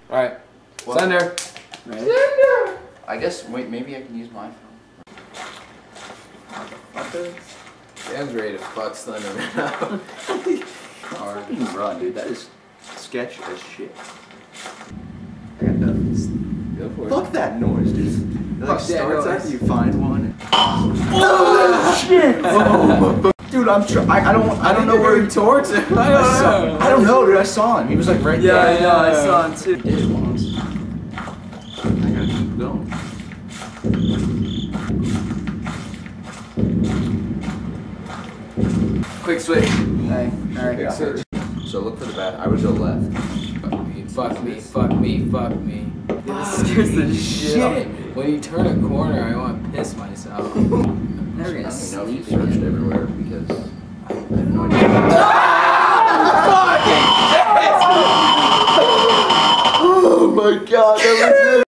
Alright. Slender. Right. Slender. I guess, wait, maybe I can use my phone. Dan's ready to fuck Slender Man up. Hard. You can run, dude. That is sketch as shit. I got those. Go for it. Fuck that noise, dude. It like Fuck that starts noise. after you find one. Oh shit! Oh, dude, I don't know where he towards him. I don't know, dude. I saw him. He was like right there. Yeah, I know. I saw him too. Did it once. I gotta keep going. Quick switch. Alright, Quick switch. So look for the back. I would go left. Fuck me, fuck me, fuck me. This scares the shit out of me. When you turn a corner, I want to piss myself. Never gonna know if you searched everywhere because I have no idea. Oh my god, that was it.